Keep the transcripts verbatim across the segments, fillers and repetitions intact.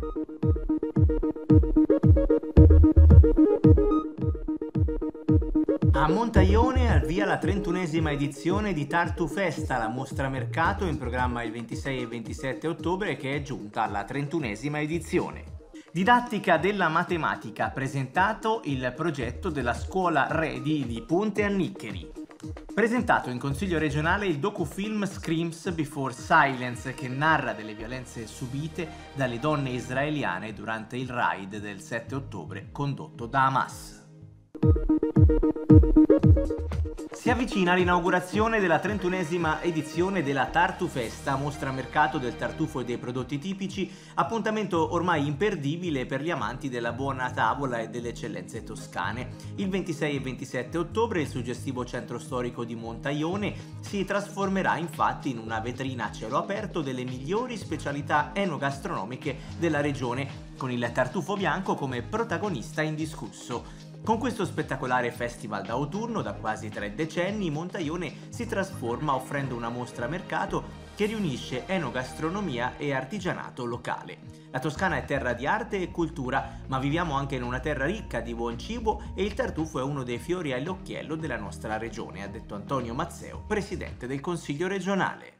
A Montaione al via la trentunesima edizione di Tartu Festa, la mostra mercato in programma il ventisei e ventisette ottobre che è giunta alla trentunesima edizione. Didattica della matematica ha presentato il progetto della scuola Redi di Ponte a Niccheri. Presentato in Consiglio regionale il docufilm Screams Before Silence che narra delle violenze subite dalle donne israeliane durante il raid del sette ottobre condotto da Hamas. Si avvicina l'inaugurazione della trentunesima edizione della Tartu Festa, mostra mercato del tartufo e dei prodotti tipici, appuntamento ormai imperdibile per gli amanti della buona tavola e delle eccellenze toscane. Il ventisei e ventisette ottobre il suggestivo centro storico di Montaione si trasformerà infatti in una vetrina a cielo aperto delle migliori specialità enogastronomiche della regione, con il tartufo bianco come protagonista indiscusso. Con questo spettacolare festival d'autunno da quasi tre decenni, Montaione si trasforma offrendo una mostra mercato che riunisce enogastronomia e artigianato locale. La Toscana è terra di arte e cultura, ma viviamo anche in una terra ricca di buon cibo e il tartufo è uno dei fiori all'occhiello della nostra regione, ha detto Antonio Mazzeo, presidente del Consiglio regionale.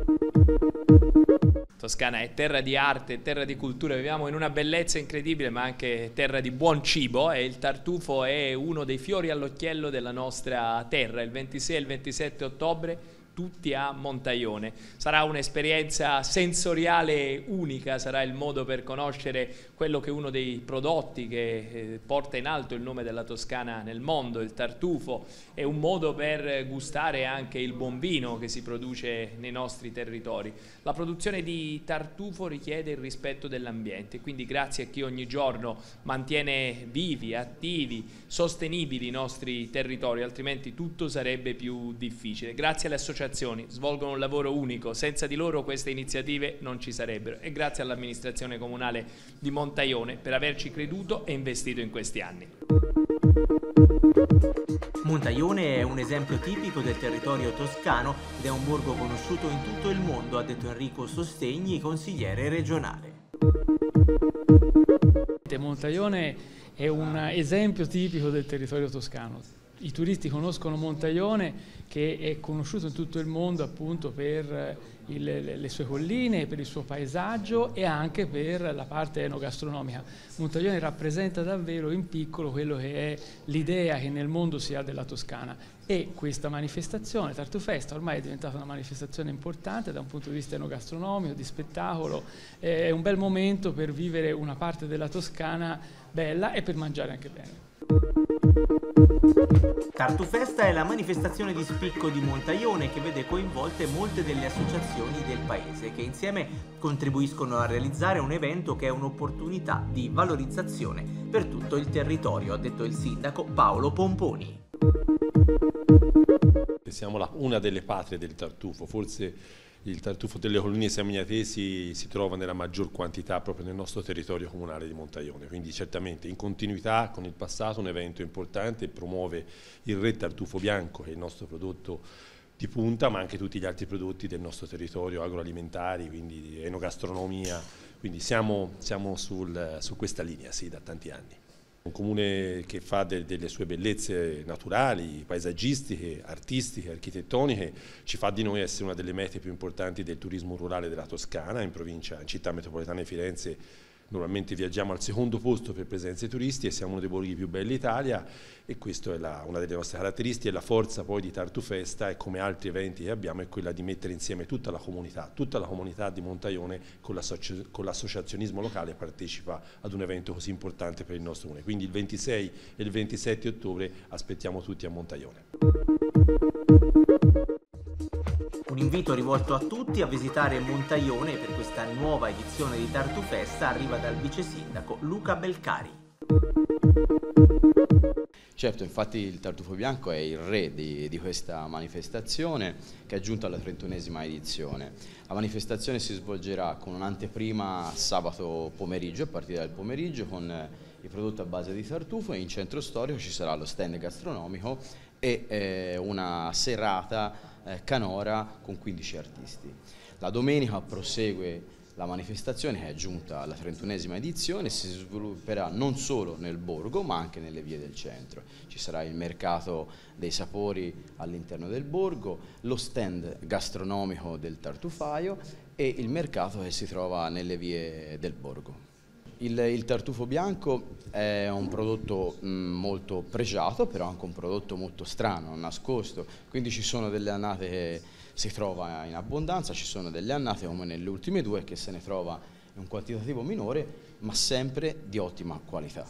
Toscana è terra di arte, terra di cultura, viviamo in una bellezza incredibile ma anche terra di buon cibo e il tartufo è uno dei fiori all'occhiello della nostra terra. Il ventisei e il ventisette ottobre tutti a Montaione. Sarà un'esperienza sensoriale unica, sarà il modo per conoscere quello che è uno dei prodotti che eh, porta in alto il nome della Toscana nel mondo, il tartufo, è un modo per gustare anche il buon vino che si produce nei nostri territori. La produzione di tartufo richiede il rispetto dell'ambiente, quindi grazie a chi ogni giorno mantiene vivi, attivi, sostenibili i nostri territori, altrimenti tutto sarebbe più difficile. Grazie alle associazioni svolgono un lavoro unico, senza di loro queste iniziative non ci sarebbero e grazie all'amministrazione comunale di Montaione per averci creduto e investito in questi anni. Montaione è un esempio tipico del territorio toscano ed è un borgo conosciuto in tutto il mondo, ha detto Enrico Sostegni, consigliere regionale. Montaione è un esempio tipico del territorio toscano. I turisti conoscono Montaione che è conosciuto in tutto il mondo appunto per il, le sue colline, per il suo paesaggio e anche per la parte enogastronomica. Montaione rappresenta davvero in piccolo quello che è l'idea che nel mondo si ha della Toscana e questa manifestazione, Tartu Festa, ormai è diventata una manifestazione importante da un punto di vista enogastronomico, di spettacolo, è un bel momento per vivere una parte della Toscana bella e per mangiare anche bene. Tartu Festa è la manifestazione di spicco di Montaione che vede coinvolte molte delle associazioni del paese che insieme contribuiscono a realizzare un evento che è un'opportunità di valorizzazione per tutto il territorio, ha detto il sindaco Paolo Pomponi. Siamo la, una delle patrie del tartufo, forse il tartufo delle colline samignatesi si trova nella maggior quantità proprio nel nostro territorio comunale di Montaione, quindi certamente in continuità con il passato un evento importante, promuove il Re Tartufo Bianco che è il nostro prodotto di punta, ma anche tutti gli altri prodotti del nostro territorio agroalimentari, quindi di enogastronomia, quindi siamo, siamo sul, su questa linea sì, da tanti anni. Un comune che fa de delle sue bellezze naturali, paesaggistiche, artistiche, architettoniche, ci fa di noi essere una delle mete più importanti del turismo rurale della Toscana, in provincia, in città metropolitana di Firenze. Normalmente viaggiamo al secondo posto per presenze turisti e siamo uno dei borghi più belli d'Italia e questa è la, una delle nostre caratteristiche e la forza poi di Tartu Festa e come altri eventi che abbiamo è quella di mettere insieme tutta la comunità, tutta la comunità di Montaione con l'associazionismo locale partecipa ad un evento così importante per il nostro comune. Quindi il ventisei e il ventisette ottobre aspettiamo tutti a Montaione. Un invito rivolto a tutti a visitare Montaione per questa nuova edizione di Tartu Festa arriva dal vice sindaco Luca Belcari. Certo, infatti il tartufo bianco è il re di, di questa manifestazione che è giunta alla trentunesima edizione. La manifestazione si svolgerà con un'anteprima sabato pomeriggio, a partire dal pomeriggio, con i prodotti a base di tartufo e in centro storico ci sarà lo stand gastronomico e eh, una serata eh, canora con quindici artisti. La domenica prosegue La manifestazione, che è giunta alla trentunesima edizione, si svilupperà non solo nel borgo ma anche nelle vie del centro. Ci sarà il mercato dei sapori all'interno del borgo, lo stand gastronomico del tartufaio e il mercato che si trova nelle vie del borgo. Il, il tartufo bianco è un prodotto mh, molto pregiato, però anche un prodotto molto strano, nascosto, quindi ci sono delle annate che si trova in abbondanza, ci sono delle annate come nelle ultime due che se ne trova in un quantitativo minore, ma sempre di ottima qualità.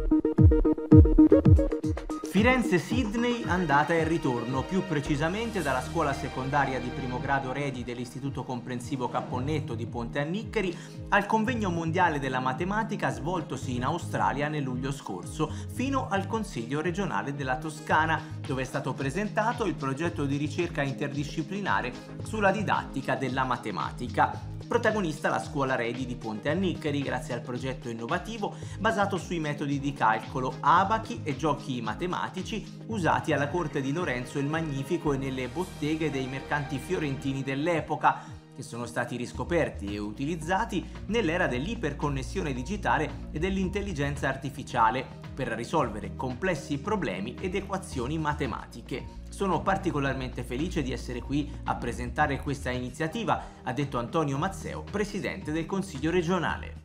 Firenze-Sydney, andata e ritorno, più precisamente dalla scuola secondaria di primo grado Redi dell'Istituto Comprensivo Caponnetto di Ponte Anniccheri al convegno mondiale della matematica svoltosi in Australia nel luglio scorso, fino al Consiglio regionale della Toscana, dove è stato presentato il progetto di ricerca interdisciplinare sulla didattica della matematica. Protagonista la scuola Redi di Ponte Anniccheri grazie al progetto innovativo basato sui metodi di calcolo, abachi e giochi matematici usati alla corte di Lorenzo il Magnifico e nelle botteghe dei mercanti fiorentini dell'epoca, che sono stati riscoperti e utilizzati nell'era dell'iperconnessione digitale e dell'intelligenza artificiale per risolvere complessi problemi ed equazioni matematiche. Sono particolarmente felice di essere qui a presentare questa iniziativa, ha detto Antonio Mazzeo, presidente del Consiglio regionale.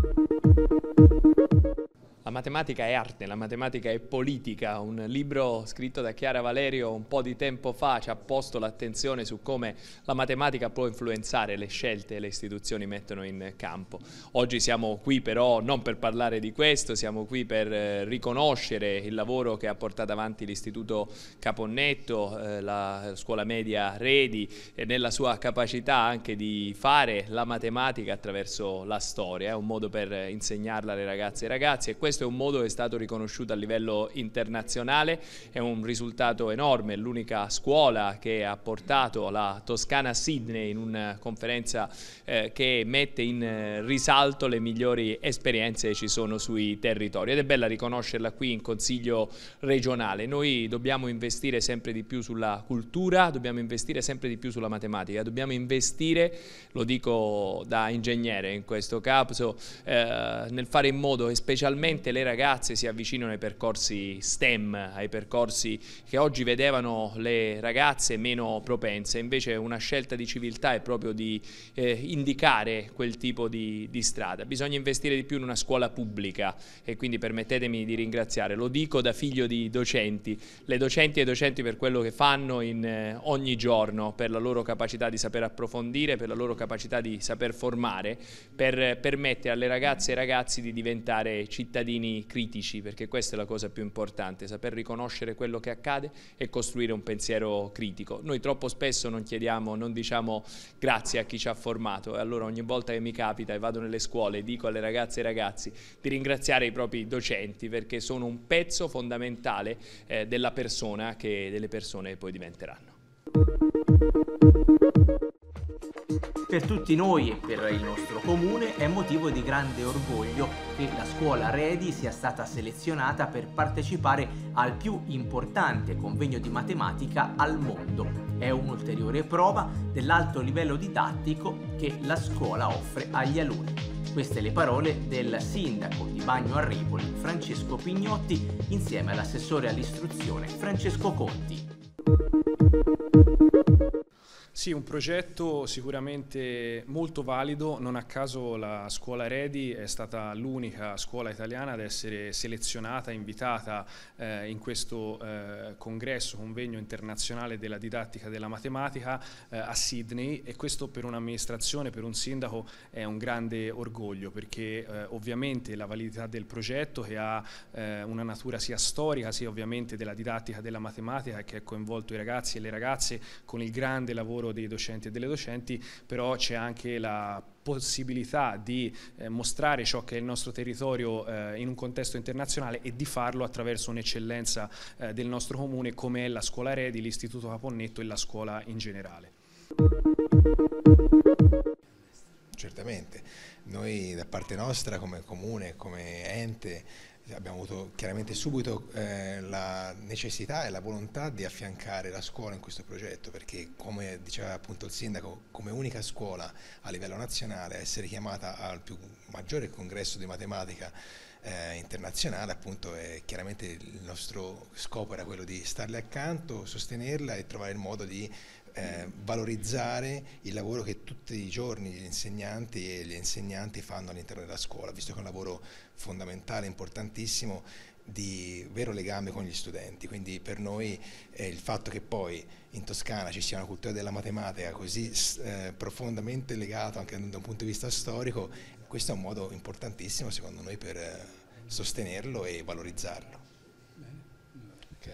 La matematica è arte, la matematica è politica. Un libro scritto da Chiara Valerio un po' di tempo fa ci ha posto l'attenzione su come la matematica può influenzare le scelte che le istituzioni mettono in campo. Oggi siamo qui però non per parlare di questo, siamo qui per riconoscere il lavoro che ha portato avanti l'Istituto Caponnetto, eh, la scuola media Redi, e nella sua capacità anche di fare la matematica attraverso la storia. È un modo per insegnarla alle ragazze e ai ragazzi, e questo è un modo che è stato riconosciuto a livello internazionale, è un risultato enorme, è l'unica scuola che ha portato la Toscana a Sydney in una conferenza eh, che mette in risalto le migliori esperienze che ci sono sui territori, ed è bella riconoscerla qui in Consiglio regionale. Noi dobbiamo investire sempre di più sulla cultura, dobbiamo investire sempre di più sulla matematica, dobbiamo investire, lo dico da ingegnere in questo caso, eh, nel fare in modo che specialmente le ragazze si avvicinano ai percorsi STEM, ai percorsi che oggi vedevano le ragazze meno propense. Invece una scelta di civiltà è proprio di eh, indicare quel tipo di, di strada. Bisogna investire di più in una scuola pubblica, e quindi permettetemi di ringraziare, lo dico da figlio di docenti, le docenti e i docenti per quello che fanno in eh, ogni giorno, per la loro capacità di saper approfondire, per la loro capacità di saper formare, per permettere alle ragazze e ai ragazzi di diventare cittadini critici, perché questa è la cosa più importante, saper riconoscere quello che accade e costruire un pensiero critico. Noi troppo spesso non chiediamo, non diciamo grazie a chi ci ha formato, e allora ogni volta che mi capita e vado nelle scuole dico alle ragazze e ai ragazzi di ringraziare i propri docenti, perché sono un pezzo fondamentale eh, della persona, che delle persone che poi diventeranno. Per tutti noi e per il nostro comune è motivo di grande orgoglio che la scuola Redi sia stata selezionata per partecipare al più importante convegno di matematica al mondo. È un'ulteriore prova dell'alto livello didattico che la scuola offre agli alunni. Queste le parole del sindaco di Bagno Arrivoli, Francesco Pignotti, insieme all'assessore all'istruzione Francesco Conti. Sì, un progetto sicuramente molto valido. Non a caso la scuola Redi è stata l'unica scuola italiana ad essere selezionata, invitata eh, in questo eh, congresso, convegno internazionale della didattica della matematica eh, a Sydney, e questo per un'amministrazione, per un sindaco è un grande orgoglio, perché eh, ovviamente la validità del progetto, che ha eh, una natura sia storica sia ovviamente della didattica della matematica, che ha coinvolto i ragazzi e le ragazze con il grande lavoro dei docenti e delle docenti, però c'è anche la possibilità di eh, mostrare ciò che è il nostro territorio eh, in un contesto internazionale, e di farlo attraverso un'eccellenza eh, del nostro comune come è la scuola Redi, l'Istituto Caponnetto e la scuola in generale. certamente. Noi da parte nostra come comune, come ente, abbiamo avuto chiaramente subito eh, la necessità e la volontà di affiancare la scuola in questo progetto, perché come diceva appunto il sindaco, come unica scuola a livello nazionale a essere chiamata al più maggiore congresso di matematica eh, internazionale, appunto è chiaramente il nostro scopo era quello di starle accanto, sostenerla e trovare il modo di Eh, valorizzare il lavoro che tutti i giorni gli insegnanti e gli insegnanti fanno all'interno della scuola, visto che è un lavoro fondamentale, importantissimo, di vero legame con gli studenti. Quindi per noi eh, il fatto che poi in Toscana ci sia una cultura della matematica così eh, profondamente legata anche da un punto di vista storico, questo è un modo importantissimo secondo noi per eh, sostenerlo e valorizzarlo. Okay.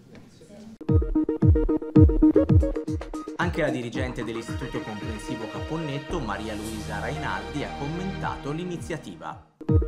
Anche la dirigente dell'Istituto Comprensivo Caponnetto, Maria Luisa Rainaldi, ha commentato l'iniziativa.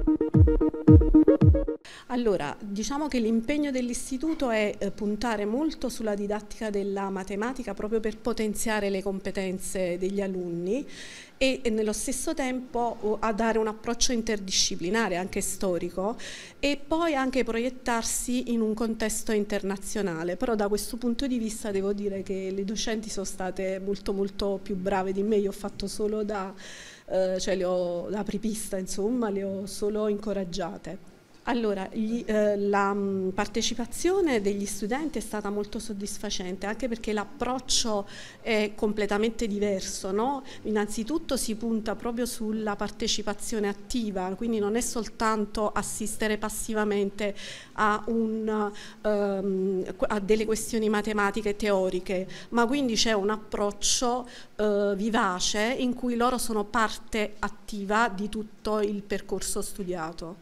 Allora, diciamo che l'impegno dell'istituto è eh, puntare molto sulla didattica della matematica proprio per potenziare le competenze degli alunni e, e nello stesso tempo oh, a dare un approccio interdisciplinare, anche storico, e poi anche proiettarsi in un contesto internazionale. Però da questo punto di vista devo dire che le docenti sono state molto molto più brave di me. Io ho fatto solo da, eh, cioè le ho, da apripista, insomma, le ho solo incoraggiate. Allora, gli, eh, la mh, partecipazione degli studenti è stata molto soddisfacente, anche perché l'approccio è completamente diverso, no? Innanzitutto si punta proprio sulla partecipazione attiva, quindi non è soltanto assistere passivamente a, un, um, a delle questioni matematiche teoriche, ma quindi c'è un approccio uh, vivace in cui loro sono parte attiva di tutto il percorso studiato.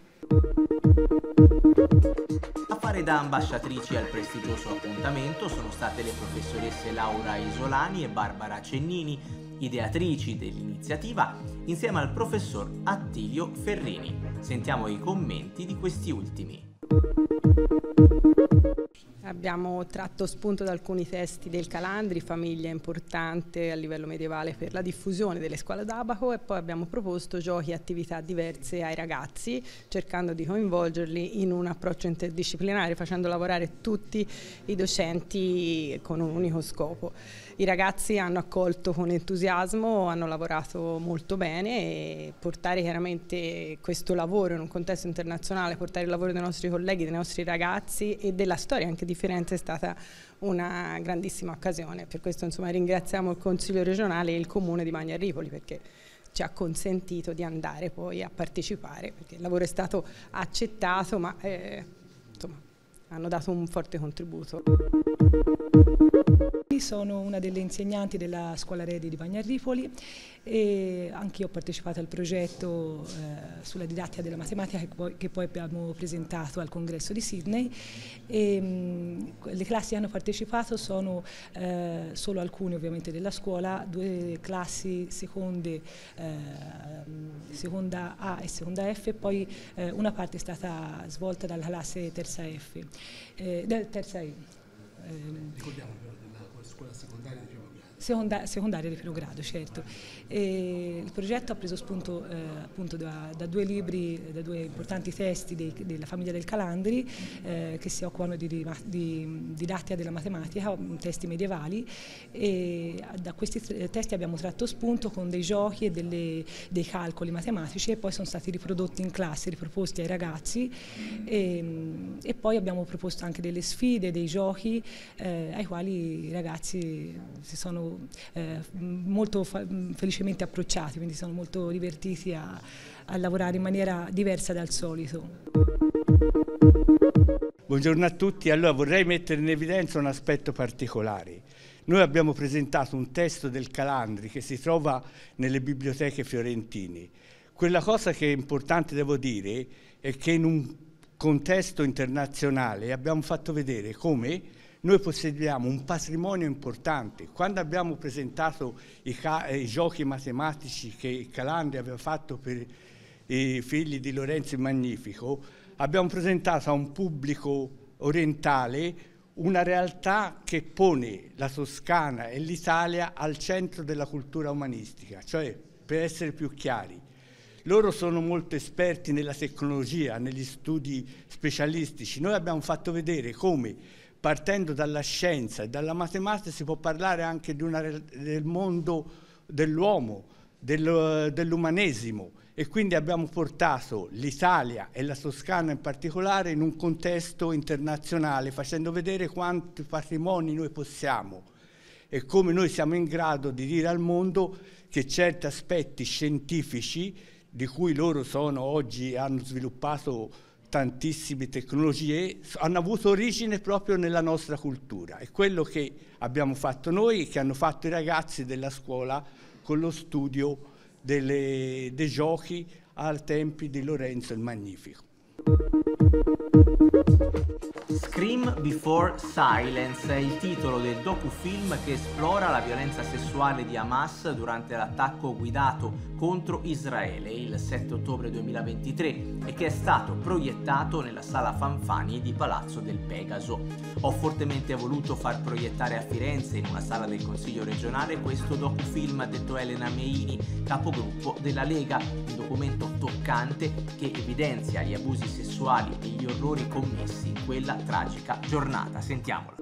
A fare da ambasciatrici al prestigioso appuntamento sono state le professoresse Laura Isolani e Barbara Cennini, ideatrici dell'iniziativa, insieme al professor Attilio Ferrini. Sentiamo i commenti di questi ultimi. Abbiamo tratto spunto da alcuni testi del Calandri, famiglia importante a livello medievale per la diffusione delle scuole d'abaco, e poi abbiamo proposto giochi e attività diverse ai ragazzi, cercando di coinvolgerli in un approccio interdisciplinare, facendo lavorare tutti i docenti con un unico scopo. I ragazzi hanno accolto con entusiasmo, hanno lavorato molto bene, e portare chiaramente questo lavoro in un contesto internazionale, portare il lavoro dei nostri colleghi, dei nostri ragazzi e della storia anche di Firenze è stata una grandissima occasione. Per questo insomma ringraziamo il Consiglio regionale e il Comune di Magnarripoli, perché ci ha consentito di andare poi a partecipare, perché il lavoro è stato accettato, ma eh, insomma hanno dato un forte contributo. Sono una delle insegnanti della Scuola Redi di Magnarripoli e anche io ho partecipato al progetto eh, sulla didattica della matematica che poi, che poi abbiamo presentato al congresso di Sydney. E, mh, le classi che hanno partecipato sono eh, solo alcune ovviamente della scuola, due classi seconde, eh, seconda A e seconda F, e poi eh, una parte è stata svolta dalla classe terza F, eh, terza E. Ricordiamo però della scuola secondaria di primo grado. Seconda, secondaria di primo grado, certo. E il progetto ha preso spunto eh, appunto da, da due libri, da due importanti testi dei, della famiglia del Calandri eh, che si occupano di, di, di didattica della matematica, testi medievali, e da questi testi abbiamo tratto spunto con dei giochi e delle, dei calcoli matematici, e poi sono stati riprodotti in classe, riproposti ai ragazzi, e, e poi abbiamo proposto anche delle sfide, dei giochi eh, ai quali i ragazzi si sono Eh, molto felicemente approcciati, quindi sono molto divertiti a, a lavorare in maniera diversa dal solito. Buongiorno a tutti, allora vorrei mettere in evidenza un aspetto particolare. Noi abbiamo presentato un testo del Calandri che si trova nelle biblioteche fiorentine. Quella cosa che è importante, devo dire, è che in un contesto internazionale abbiamo fatto vedere come noi possediamo un patrimonio importante. Quando abbiamo presentato i, i giochi matematici che il Calandri aveva fatto per i figli di Lorenzo il Magnifico, abbiamo presentato a un pubblico orientale una realtà che pone la Toscana e l'Italia al centro della cultura umanistica, cioè per essere più chiari. Loro sono molto esperti nella tecnologia, negli studi specialistici. Noi abbiamo fatto vedere come, partendo dalla scienza e dalla matematica, si può parlare anche di una, del mondo dell'uomo, del, dell'umanesimo, e quindi abbiamo portato l'Italia e la Toscana in particolare in un contesto internazionale, facendo vedere quanti patrimoni noi possiamo e come noi siamo in grado di dire al mondo che certi aspetti scientifici, di cui loro sono oggi, hanno sviluppato tantissime tecnologie, hanno avuto origine proprio nella nostra cultura. È quello che abbiamo fatto noi e che hanno fatto i ragazzi della scuola con lo studio delle, dei giochi ai tempi di Lorenzo il Magnifico. Scream Before Silence è il titolo del docufilm che esplora la violenza sessuale di Hamas durante l'attacco guidato contro Israele il sette ottobre duemilaventitré e che è stato proiettato nella sala Fanfani di Palazzo del Pegaso. Ho fortemente voluto far proiettare a Firenze, in una sala del Consiglio regionale, questo docufilm, ha detto Elena Meini, capogruppo della Lega, un documento toccante che evidenzia gli abusi sessuali e gli orrori commessi in quella tragica giornata. Sentiamola.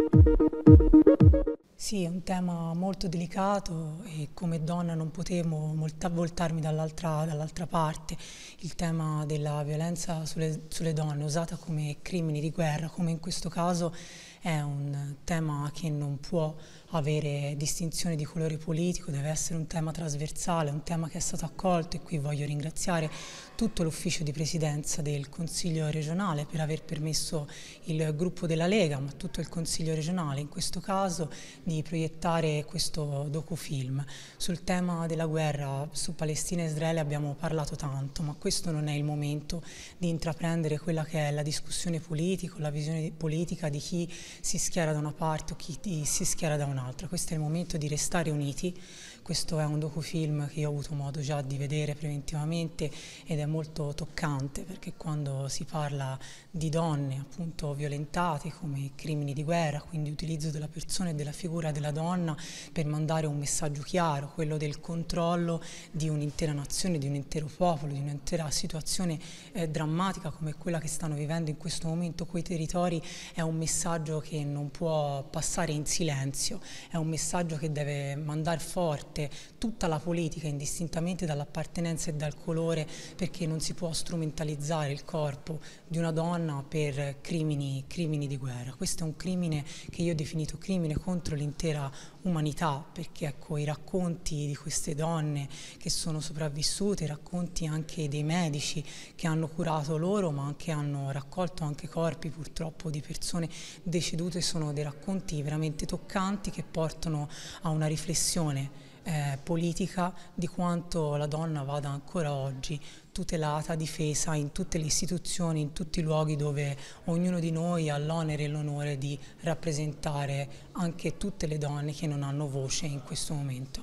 Sì, è un tema molto delicato e come donna non potevo voltarmi dall'altra dall'altra parte. Il tema della violenza sulle, sulle donne usata come crimini di guerra, come in questo caso, è un tema che non può avere distinzione di colore politico, deve essere un tema trasversale, un tema che è stato accolto, e qui voglio ringraziare tutto l'ufficio di presidenza del Consiglio regionale per aver permesso il gruppo della Lega, ma tutto il Consiglio regionale in questo caso, di proiettare questo docufilm. Sul tema della guerra su Palestina e Israele abbiamo parlato tanto, ma questo non è il momento di intraprendere quella che è la discussione politica, la visione politica di chi si schiera da una parte o chi si schiera da un'altra. Questo è il momento di restare uniti. Questo è un docufilm che io ho avuto modo già di vedere preventivamente ed è molto toccante, perché quando si parla di donne appunto violentate come crimini di guerra, quindi utilizzo della persona e della figura della donna per mandare un messaggio chiaro, quello del controllo di un'intera nazione, di un intero popolo, di un'intera situazione eh, drammatica come quella che stanno vivendo in questo momento quei territori, è un messaggio che non può passare in silenzio, è un messaggio che deve mandare forte tutta la politica, indistintamente dall'appartenenza e dal colore, perché non si può strumentalizzare il corpo di una donna per crimini, crimini di guerra. Questo è un crimine che io ho definito crimine contro l'intera umanità, perché ecco, i racconti di queste donne che sono sopravvissute, i racconti anche dei medici che hanno curato loro, ma anche hanno raccolto anche corpi purtroppo di persone decedute, sono dei racconti veramente toccanti che portano a una riflessione Eh, politica di quanto la donna vada ancora oggi tutelata, difesa in tutte le istituzioni, in tutti i luoghi dove ognuno di noi ha l'onere e l'onore di rappresentare anche tutte le donne che non hanno voce in questo momento.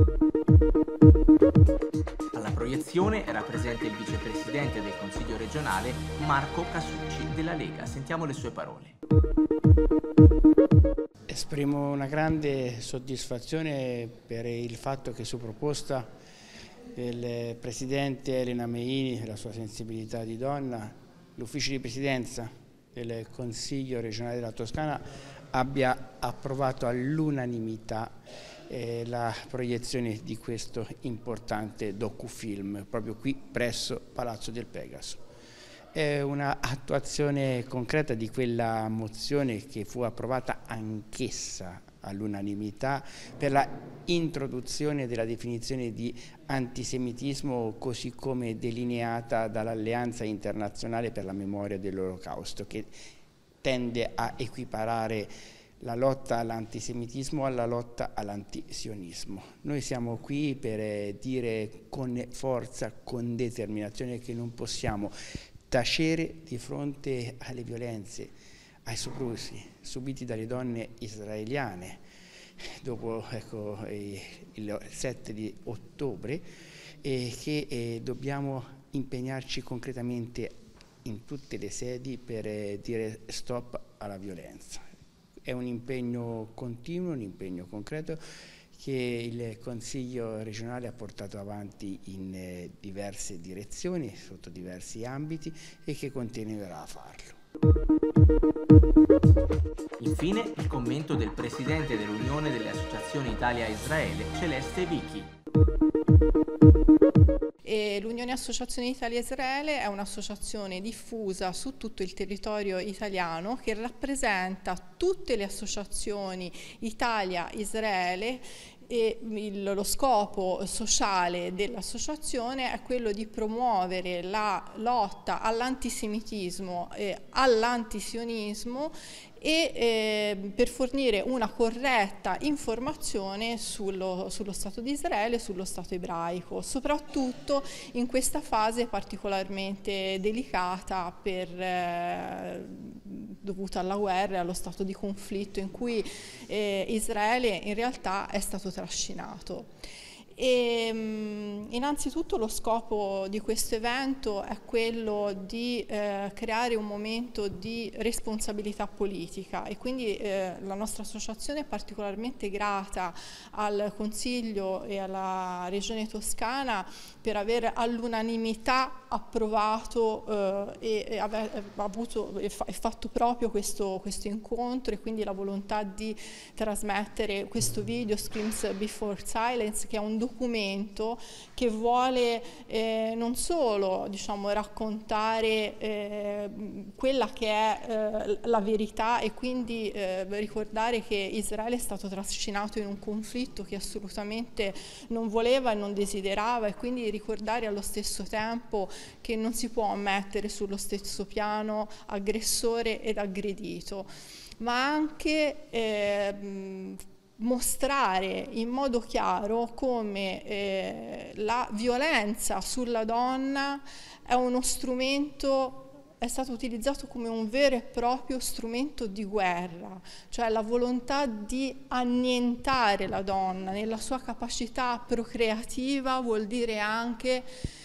Alla proiezione era presente il vicepresidente del Consiglio regionale Marco Casucci della Lega. Sentiamo le sue parole. Esprimo una grande soddisfazione per il fatto che su proposta del Presidente Elena Meini e la sua sensibilità di donna, l'Ufficio di Presidenza del Consiglio regionale della Toscana abbia approvato all'unanimità eh, la proiezione di questo importante docufilm proprio qui presso Palazzo del Pegaso. È un'attuazione concreta di quella mozione che fu approvata anch'essa all'unanimità per la introduzione della definizione di antisemitismo così come delineata dall'Alleanza Internazionale per la Memoria dell'Olocausto, che tende a equiparare la lotta all'antisemitismo alla lotta all'antisionismo. Noi siamo qui per dire con forza, con determinazione, che non possiamo tacere di fronte alle violenze, ai soprusi subiti dalle donne israeliane dopo ecco, il sette di ottobre, e che eh, dobbiamo impegnarci concretamente in tutte le sedi per eh, dire stop alla violenza. È un impegno continuo, un impegno concreto che il Consiglio regionale ha portato avanti in eh, diverse direzioni, sotto diversi ambiti, e che continuerà a farlo. Infine il commento del presidente dell'Unione delle Associazioni Italia-Israele, Celeste Vichi. L'Unione Associazioni Italia-Israele è un'associazione diffusa su tutto il territorio italiano che rappresenta tutte le associazioni Italia-Israele, e il, lo scopo sociale dell'associazione è quello di promuovere la lotta all'antisemitismo e all'antisionismo e eh, per fornire una corretta informazione sullo, sullo Stato di Israele e sullo Stato ebraico, soprattutto in questa fase particolarmente delicata per, eh, dovuta alla guerra e allo stato di conflitto in cui eh, Israele in realtà è stato trascinato. E, mh, innanzitutto lo scopo di questo evento è quello di eh, creare un momento di responsabilità politica e quindi eh, la nostra associazione è particolarmente grata al Consiglio e alla Regione Toscana per aver all'unanimità approvato eh, e, e aver avuto e, fa, e fatto proprio questo, questo incontro e quindi la volontà di trasmettere questo video Screams Before Silence, che è un documento che vuole eh, non solo diciamo, raccontare eh, quella che è eh, la verità e quindi eh, ricordare che Israele è stato trascinato in un conflitto che assolutamente non voleva e non desiderava, e quindi ricordare allo stesso tempo che non si può mettere sullo stesso piano aggressore ed aggredito, ma anche eh, mostrare in modo chiaro come eh, la violenza sulla donna è uno strumento, è stato utilizzato come un vero e proprio strumento di guerra, cioè la volontà di annientare la donna nella sua capacità procreativa vuol dire anche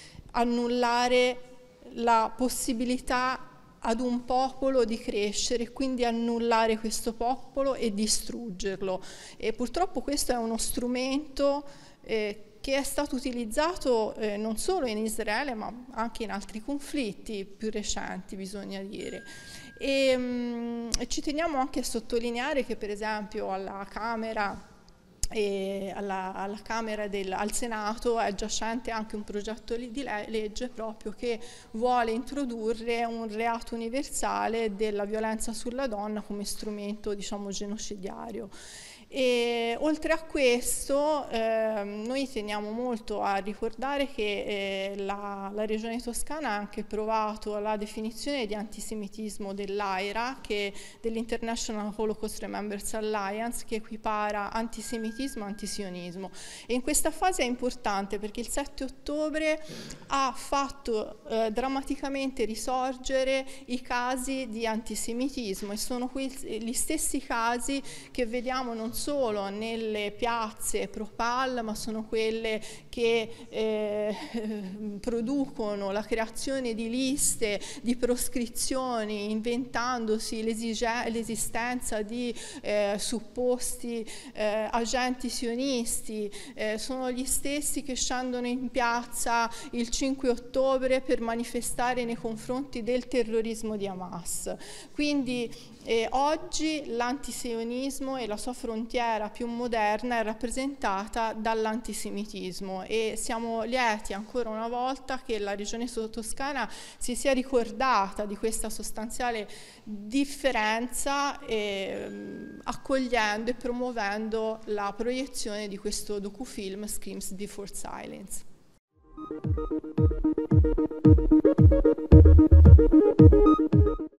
annullare la possibilità ad un popolo di crescere, quindi annullare questo popolo e distruggerlo. E purtroppo questo è uno strumento eh, che è stato utilizzato eh, non solo in Israele ma anche in altri conflitti più recenti, bisogna dire. E, mh, ci teniamo anche a sottolineare che per esempio alla Camera e alla, alla Camera del, al Senato è giacente anche un progetto di legge proprio che vuole introdurre un reato universale della violenza sulla donna come strumento, diciamo, genocidario. E oltre a questo eh, noi teniamo molto a ricordare che eh, la, la Regione Toscana ha anche approvato la definizione di antisemitismo dell'AIRA, che dell'International Holocaust Remembrance Alliance, che equipara antisemitismo e antisionismo. E in questa fase è importante perché il sette ottobre ha fatto eh, drammaticamente risorgere i casi di antisemitismo, e sono gli stessi casi che vediamo non solo nelle piazze pro-Pal, ma sono quelle che eh, producono la creazione di liste di proscrizioni, inventandosi l'esistenza di eh, supposti eh, agenti sionisti. Eh, sono gli stessi che scendono in piazza il cinque ottobre per manifestare nei confronti del terrorismo di Hamas. Quindi eh, oggi l'antisionismo e la sua frontiera più moderna è rappresentata dall'antisemitismo, e siamo lieti ancora una volta che la Regione Toscana si sia ricordata di questa sostanziale differenza, eh, accogliendo e promuovendo la proiezione di questo docufilm Screams Before Silence.